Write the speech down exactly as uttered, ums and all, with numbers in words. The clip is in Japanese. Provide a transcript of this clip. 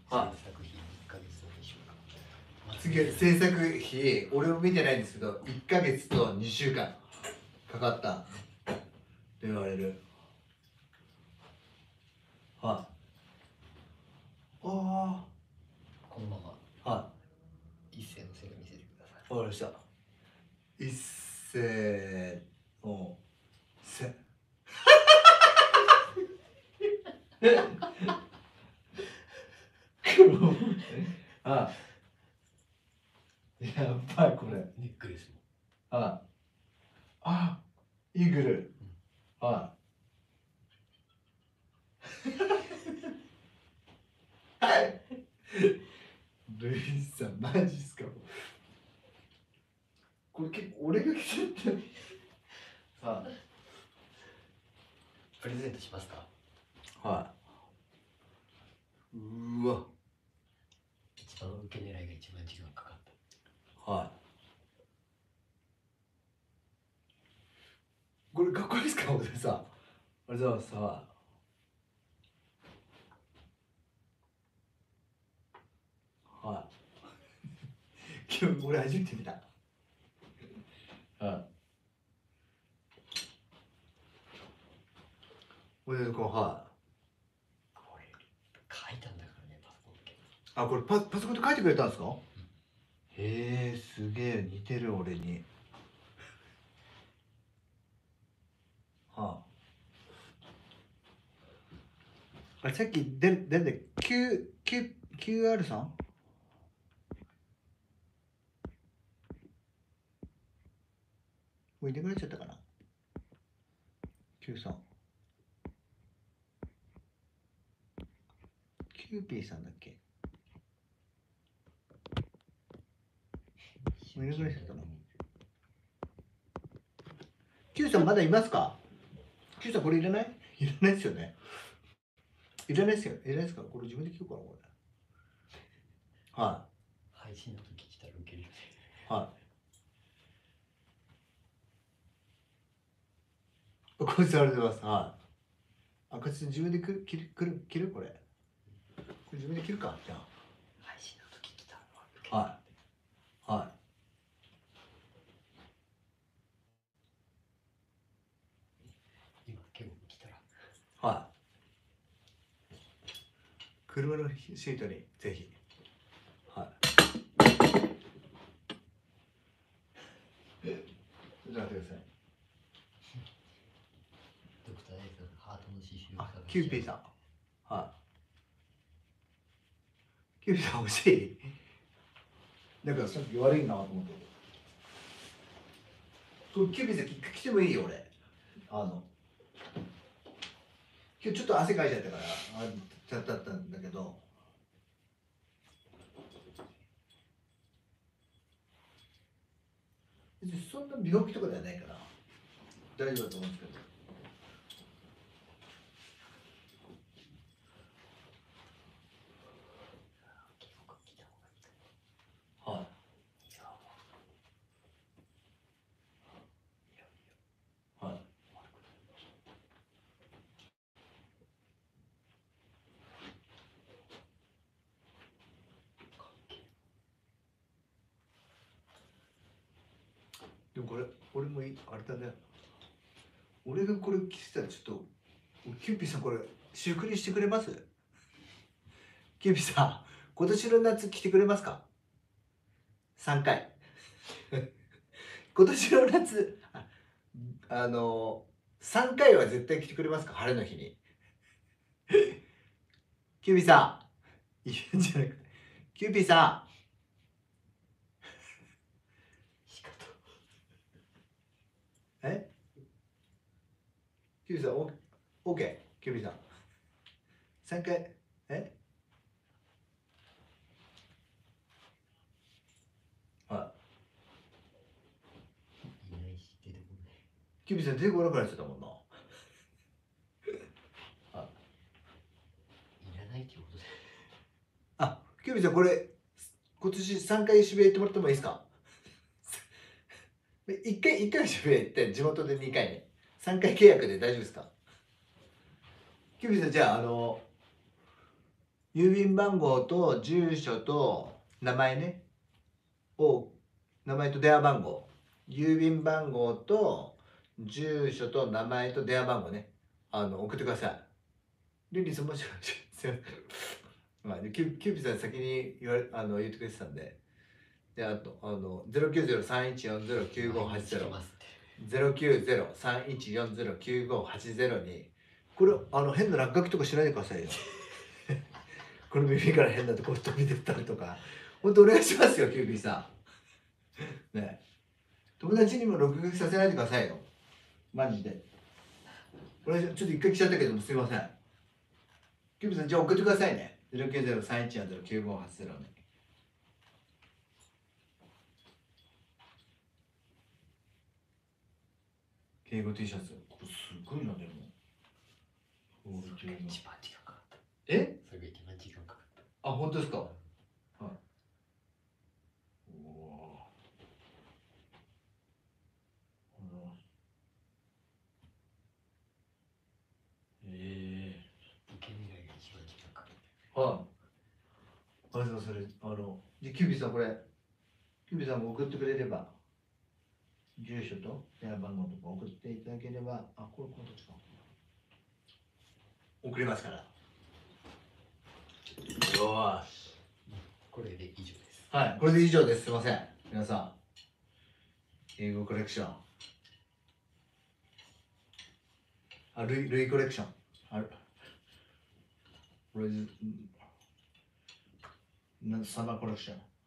はい、制作費いっかげつとにしゅうかん。次制作費俺も見てないんですけどいっかげつとにしゅうかんかかったと言われる。はい、ああこのままはい一斉のセル見せてください。 わかりました。一斉のせあやばいこれネックレスもああイーグル、うん、はいルイさんマジっすか。これ結構俺が来ちゃったはいプレゼントしますか。 はい、うわ一番受け狙いが一番時間かかった。 はい、これかっこいいですか。俺さあれださはい今日俺初めて見たはいこれこうはいこれ書いたんだからねパソコンで。 あこれ パ, パソコンで書いてくれたんですか、うん、へえすげえ似てる俺に。はあ、あさっきででで Q Q QR さんもういなくなっちゃったかな。 Q さんキューピーさんだっけ。もういなくなっちゃったの。Q さんまだいますか。 Q さんこれいらないいらないですよね。いらないですよ。いらないですか。これ自分で聞こうかなこれ。はい、 配信の時来たら受けるよね。 はい。こいつありがとうございます。はい。あ、こいつ自分でく切る、切る、切るこれ。これ自分で切るか。じゃ配信の時来たら受ける。 あ。はい。はい。 今結構来たら。 はい。車のシートにぜひ。はい。ちょっと待ってください。 ドクター A さんハートの刺繍をあ、 探して。 キューピーさん。はい。キューピーさん欲しい。だからさっき悪いなと思って。これキューピーさん来てもいいよ俺。あの。今日ちょっと汗かいちゃったからあだったんだけど。別にそんな病気とかではないから大丈夫だと思うんですけど。はい。はい。でもこれ俺もいいあれだね。俺がこれ着てたらちょっとキューピーさんこれ仕送りしてくれます？キューピーさん今年の夏来てくれますか？さんかい今年の夏あ、あのさんかいは絶対来てくれますか？晴れの日にキューピーさんいやじゃなくてキューピーさんえキューピーさんオオーケーキューピーさんさんかいえはいいないし出てこない。 キューピーさん出てこなくなっちゃったもんな。あいらないっていうことで。 あ、キューピーさんこれ今年さんかい渋谷行ってもらってもいいですか？いっかいいっかい渋谷行って地元でにかいねさんかい契約で大丈夫ですか？キューピーさんじゃああの郵便番号と住所と名前ねを、名前と電話番号、郵便番号と住所と名前と電話番号ね、あの送ってください。リリーさんもしもし、すいません。まあ、キュキューピーさん先に言われあの言ってくれてたんで、であとあのゼロきゅうゼロ さんいちよんゼロ きゅうごはちゼロ ゼロきゅうゼロ さんいちよんゼロ きゅうごはちゼロに、これあの変な落書きとかしないでくださいよ。この耳から変なとこ飛び出たりとか、本当お願いしますよ、キューピーさん。ね、友達にも落書きさせないでくださいよ。マジで。これちょっと一回来ちゃったけどもすいません。キューピーさん、じゃあ送ってくださいね。ゼロきゅうゼロ さんいちよんゼロ きゅうごはちゼロに。敬語 T シャツ。これすごいな、でも。 それが一番時間かかった。 え？ それが一番時間かかった。 あ、本当ですか。はい。おお。ええ受け狙いが一番時間かかった。 はい。あれそれあのでキュービーさんこれキュービーさんも送ってくれれば住所と電話番号とか送っていただければ、あ、これこの時か送りますから。よーし。 これで以上です。 はい、これで以上です。すいません。皆さん。英語コレクション。あ、ルイ、ルイコレクション。ある。これ、サマーコレクション。